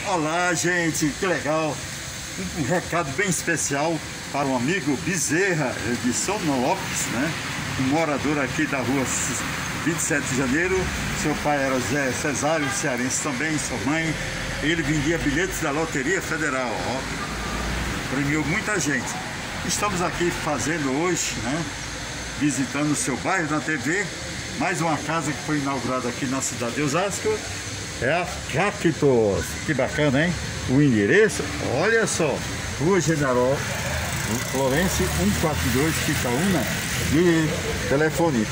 Olá, gente, que legal! Um recado bem especial para um amigo Bezerra de Sonolopes, né? Um morador aqui da rua 27 de janeiro. Seu pai era Zé Cesário, cearense também, sua mãe. Ele vendia bilhetes da Loteria Federal, ó. Premiou muita gente. Estamos aqui fazendo hoje, né? Visitando o seu bairro na TV. Mais uma casa que foi inaugurada aqui na cidade de Osasco. É a Cactos. Que bacana, hein? O endereço, olha só, Rua General Florencio 142, Quitaúna, de telefone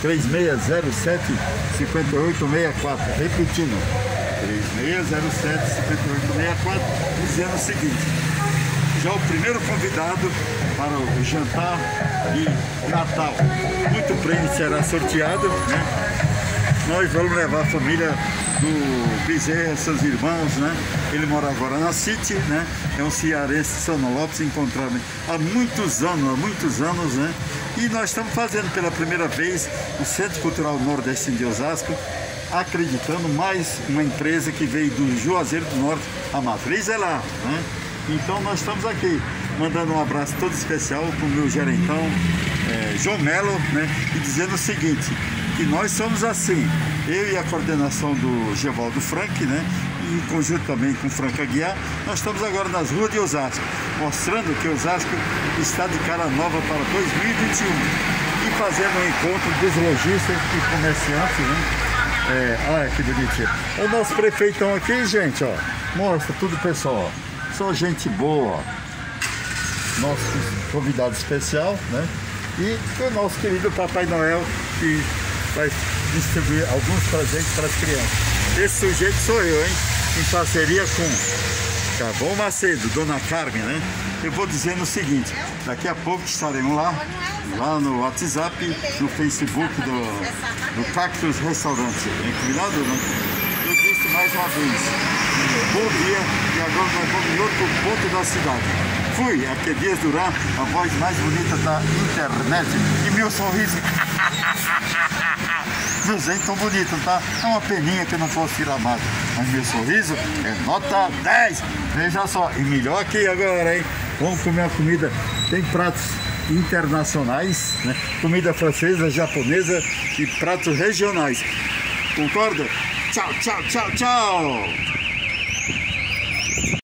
3607-5864, repetindo, 3607-5864, dizendo o seguinte: já o primeiro convidado para o jantar de Natal, muito prêmio será sorteado, né? Nós vamos levar a família do Bezerra, seus irmãos, né? Ele mora agora na City, né? É um cearense de Sonolopes, encontrado há muitos anos, né? E nós estamos fazendo pela primeira vez o Centro Cultural Nordestino de Osasco, acreditando mais uma empresa que veio do Juazeiro do Norte, a matriz é lá, né? Então nós estamos aqui, mandando um abraço todo especial para o meu gerentão, João Melo, né? E dizendo o seguinte, que nós somos assim, eu e a coordenação do Gevaldo Frank, né? E em conjunto também com o Frank Aguiar, nós estamos agora nas ruas de Osasco, mostrando que Osasco está de cara nova para 2021 e fazendo um encontro dos lojistas e comerciantes, né? Olha que bonitinho. O nosso prefeitão aqui, gente, ó, mostra tudo, pessoal, só gente boa. Nosso convidado especial, né? E o nosso querido Papai Noel, que vai distribuir alguns presentes para as crianças. Esse sujeito sou eu, hein? Em parceria com Cavão Macedo, Dona Carmen, né? Eu vou dizendo o seguinte, daqui a pouco estaremos lá no WhatsApp, no Facebook do Cactus Restaurante. Inclinado, né? Eu disse mais uma vez, bom dia, e agora nós vamos em outro ponto da cidade. Fui, aqui é Dias Duran, a voz mais bonita da internet, e meu sorriso... Desenho tão bonito, tá? É uma peninha que eu não posso tirar mais. Mas meu sorriso é nota 10. Veja só, e melhor aqui agora, hein? Vamos comer uma comida. Tem pratos internacionais, né? Comida francesa, japonesa e pratos regionais. Concorda? Tchau, tchau, tchau, tchau!